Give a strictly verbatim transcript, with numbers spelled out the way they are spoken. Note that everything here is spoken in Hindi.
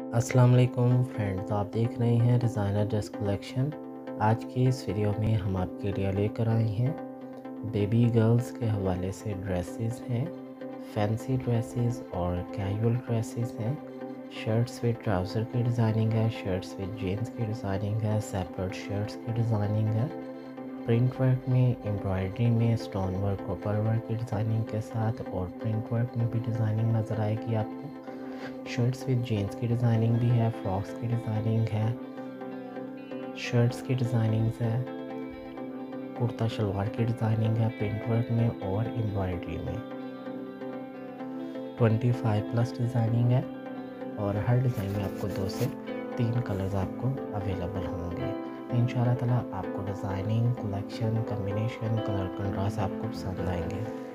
अस्सलाम वालेकुम फ्रेंड्स, आप देख रहे हैं डिज़ाइनर ड्रेस कलेक्शन। आज की इस वीडियो में हम आपके लिए लेकर आए हैं बेबी गर्ल्स के हवाले से ड्रेसेस हैं, फैंसी ड्रेसेस और कैजुअल ड्रेसेस हैं। शर्ट्स विद ट्राउज़र की डिज़ाइनिंग है, शर्ट्स विद जीन्स की डिज़ाइनिंग है, सेपरेट शर्ट्स की डिज़ाइनिंग है। प्रिंट वर्क में, एम्ब्रॉयडरी में, स्टोन वर्क और पर्ल वर्क की डिज़ाइनिंग के साथ और प्रिंट वर्क में भी डिज़ाइनिंग नज़र आएगी आपको। शर्ट्स विद जीन्स की डिज़ाइनिंग भी है, फ्रॉक्स की डिज़ाइनिंग है, शर्ट्स की डिज़ाइनिंग्स है, कुर्ता शलवार की डिज़ाइनिंग है प्रिंट वर्क में और एम्ब्रॉयडरी में। पच्चीस प्लस डिज़ाइनिंग है और हर डिज़ाइन में आपको दो से तीन कलर्स आपको अवेलेबल होंगे। इंशाल्लाह ताला आपको designing, collection, combination, colour contrast आपको पसंद आएंगे।